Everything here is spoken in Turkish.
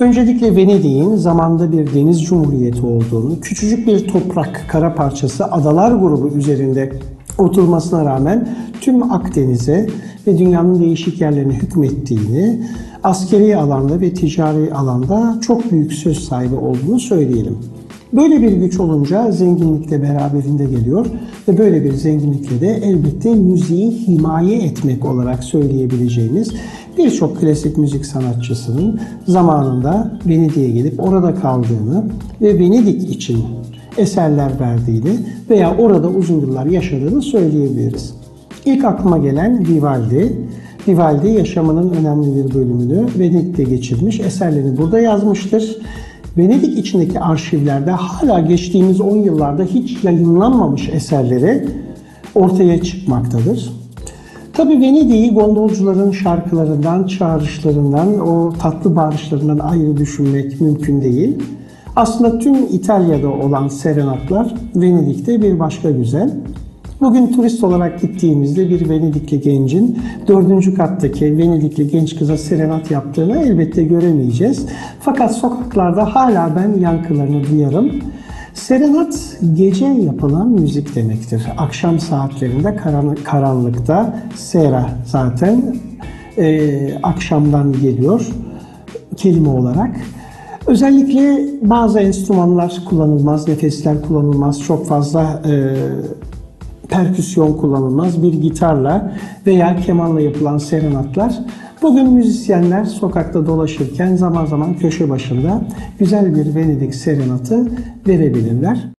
Öncelikle Venedik'in zamanda bir deniz cumhuriyeti olduğunu, küçücük bir toprak, kara parçası adalar grubu üzerinde oturmasına rağmen tüm Akdeniz'e ve dünyanın değişik yerlerine hükmettiğini, askeri alanda ve ticari alanda çok büyük söz sahibi olduğunu söyleyelim. Böyle bir güç olunca zenginlik de beraberinde geliyor ve böyle bir zenginlikle de elbette müziği himaye etmek olarak söyleyebileceğimiz birçok klasik müzik sanatçısının zamanında Venedik'e gelip orada kaldığını ve Venedik için eserler verdiğini veya orada uzun yıllar yaşadığını söyleyebiliriz. İlk aklıma gelen Vivaldi. Vivaldi yaşamının önemli bir bölümünü Venedik'te geçirmiş, eserlerini burada yazmıştır. Venedik içindeki arşivlerde hala geçtiğimiz 10 yıllarda hiç yayınlanmamış eserleri ortaya çıkmaktadır. Tabii Venedik'i gondolcuların şarkılarından, çağrışlarından, o tatlı bağırışlarından ayrı düşünmek mümkün değil. Aslında tüm İtalya'da olan serenatlar Venedik'te bir başka güzel. Bugün turist olarak gittiğimizde bir Venedikli gencin 4. kattaki Venedikli genç kıza serenat yaptığını elbette göremeyeceğiz. Fakat sokaklarda hala ben yankılarını duyarım. Serenat gece yapılan müzik demektir. Akşam saatlerinde karanlıkta, sera zaten akşamdan geliyor kelime olarak. Özellikle bazı enstrümanlar kullanılmaz, nefesler kullanılmaz, çok fazla perküsyon kullanılmaz. Bir gitarla veya kemanla yapılan serenatlar. Bugün müzisyenler sokakta dolaşırken zaman zaman köşe başında güzel bir Venedik serenatı verebilirler.